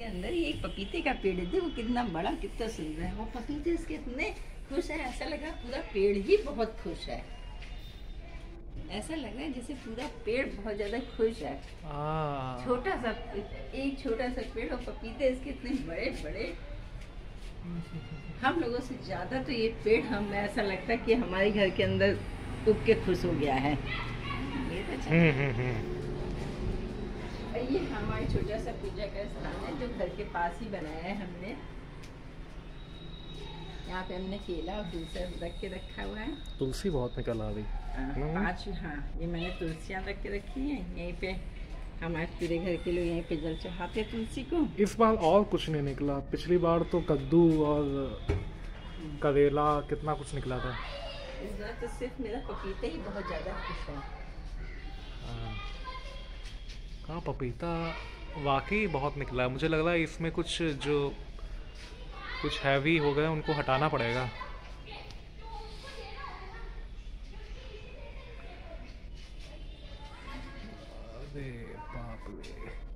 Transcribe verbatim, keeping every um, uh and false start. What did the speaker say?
के अंदर ये एक पपीते का पेड़ है, देखो कितना बड़ा, कितना सुंदर है। वो पपीते इसके इतने खुश है, ऐसा लग रहा है पूरा पेड़ ही बहुत खुश है। ऐसा लग रहा है जैसे पूरा पेड़ बहुत ज्यादा खुश है। छोटा सा एक छोटा सा पेड़ और पपीते इसके इतने बड़े बड़े। हम लोगों से ज्यादा तो ये पेड़ हमें ऐसा लगता है कि हमारे घर के अंदर उग के खुश हो गया है। ये तो ये हमारा छोटा सा पूजा का स्थान है जो घर के पास ही बनाया है हमने। यहाँ पे हमने केला और तुलसी रख के रखा हुआ है। तुलसी बहुत निकल आ रही। पाँच, हाँ ये मैंने तुलसियाँ रख के रखी हैं। यहीं पे हमारे पूरे घर के लोग यहीं पे जल चढ़ाते हैं तुलसी को। इस बार और कुछ नहीं निकला, पिछली बार तो कद्दू और करेला कितना कुछ निकला था। इस बार तो सिर्फ मेरा पपीता ही बहुत ज़्यादा खुश है। हाँ पपीता वाकई बहुत निकला है। मुझे लग रहा है इसमें कुछ जो कुछ हैवी हो गए उनको हटाना पड़ेगा। अरे बाप रे।